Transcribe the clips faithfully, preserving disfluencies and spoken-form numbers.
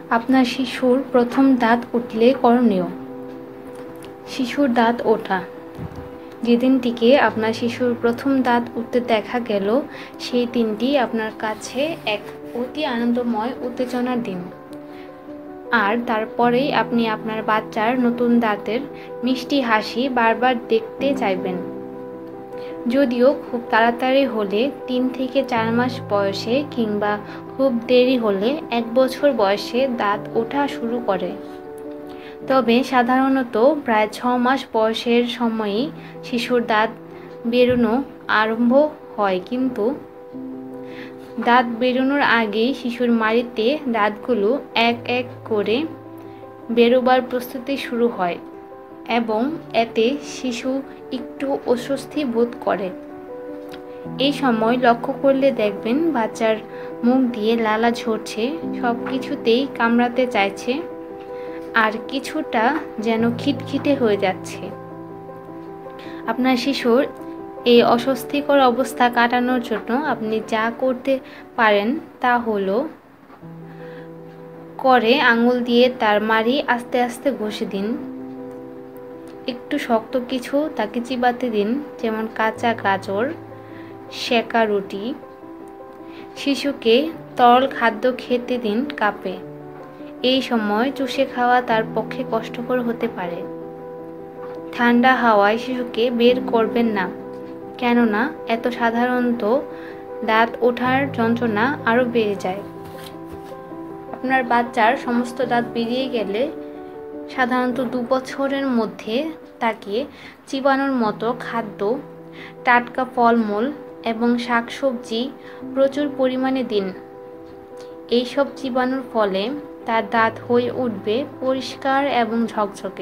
আপনার শিশুর প্রথম দাঁত উঠলে করণীয়। শিশুর দাঁত ওঠা। যেদিনটিকে আপনার শিশুর প্রথম দাঁত উঠতে দেখা গেল, সেই দিনটি আপনার কাছে এক অতি আনন্দময় উত্তেজনার দিন। আর তারপরেই আপনি আপনার বাচ্চার নতুন দাঁতের মিষ্টি হাসি বারবার দেখতে চাইবেন। যদিও খুব তাড়াতাড়ি হলে তিন থেকে চার মাস বয়সে, কিংবা খুব দেরি হলে এক বছর বয়সে দাঁত ওঠা শুরু করে। তবে সাধারণত প্রায় ছ মাস বয়সের সময়ই শিশুর দাঁত বেরোনো আরম্ভ হয়, কিন্তু দাঁত বেরোনোর আগেই শিশুর মাড়িতে দাঁতগুলো এক এক করে বেরোবার প্রস্তুতি শুরু হয় এবং এতে শিশু একটু অস্বস্তি বোধ করে। এই সময় লক্ষ্য করলে দেখবেন বাচ্চার মুখ দিয়ে লালা ঝরছে, সব কিছুতেই কামড়াতে চাইছে, আর কিছুটা যেন খিটখিটে হয়ে যাচ্ছে। আপনার শিশুর এই অস্বস্তিকর অবস্থা কাটানোর জন্য আপনি যা করতে পারেন তা হলো, করে আঙুল দিয়ে তার মাড়ি আস্তে আস্তে ঘষে দিন। একটু শক্ত কিছু তাকে চিবাতে দিন, যেমন কাঁচা গাজর, সেকা রুটি। শিশুকে তরল খাদ্য খেতে দিন কাপে। এই সময় চুষে খাওয়া তার পক্ষে কষ্টকর হতে পারে। ঠান্ডা হাওয়ায় শিশুকে বের করবেন না, কেননা এত সাধারণত দাঁত ওঠার যন্ত্রণা আরও বেড়ে যায়। আপনার বাচ্চার সমস্ত দাঁত বেরিয়ে গেলে সাধারণত দু বছরের মধ্যে তাকে চিবানোর মতো খাদ্য, টাটকা ফলমূল এবং শাকসবজি প্রচুর পরিমাণে দিন। এইসব চিবানোর ফলে তার দাঁত হয়ে উঠবে পরিষ্কার এবং ঝকঝকে।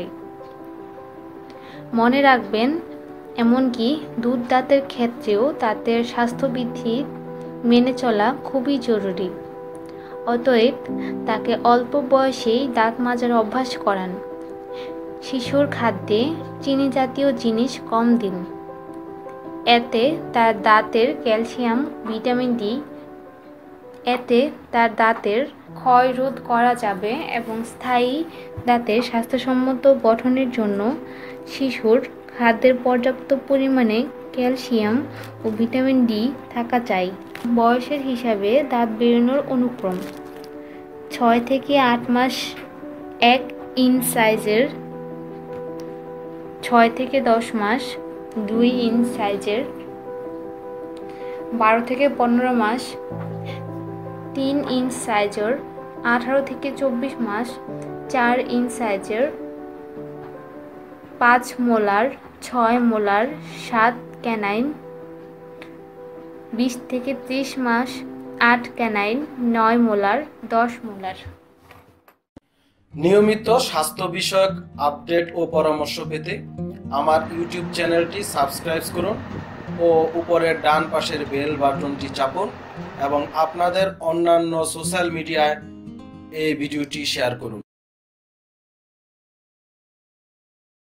মনে রাখবেন, এমনকি দুধ দাঁতের ক্ষেত্রেও দাঁতের স্বাস্থ্যবিধি মেনে চলা খুবই জরুরি। অতএব তাকে অল্প বয়সেই দাঁত মাজার অভ্যাস করান। শিশুর খাদ্যে চিনি জাতীয় জিনিস কম দিন। এতে তার দাঁতের ক্যালসিয়াম, ভিটামিন ডি এতে তার দাঁতের ক্ষয় রোধ করা যাবে এবং স্থায়ী দাঁতের স্বাস্থ্যসম্মত গঠনের জন্য শিশুর খাদ্যের পর্যাপ্ত পরিমাণে ক্যালসিয়াম ও ভিটামিন ডি থাকা চাই। বয়সের হিসাবে দাঁত বেরোনোর অনুক্রম: ছয় থেকে আট মাস এক ইঞ্চ সাইজের, ছয় থেকে দশ মাস দুই ইঞ্চ সাইজের, বারো থেকে পনেরো মাস তিন ইঞ্চ সাইজের, আঠারো থেকে চব্বিশ মাস চার ইঞ্চ সাইজের, পাঁচ মোলার, ছয় মোলার, সাত ক্যানাইন, বিশ থেকে ত্রিশ মাস আট ক্যানাইন, নয় মোলার, দশ মোলার। নিয়মিত স্বাস্থ্য বিষয়ক আপডেট ও পরামর্শ পেতে আমার ইউটিউব চ্যানেলটি সাবস্ক্রাইব করুন ও উপরের ডান পাশের বেল বাটনটি চাপুন এবং আপনাদের অন্যান্য সোশ্যাল মিডিয়ায় এই ভিডিওটি শেয়ার করুন।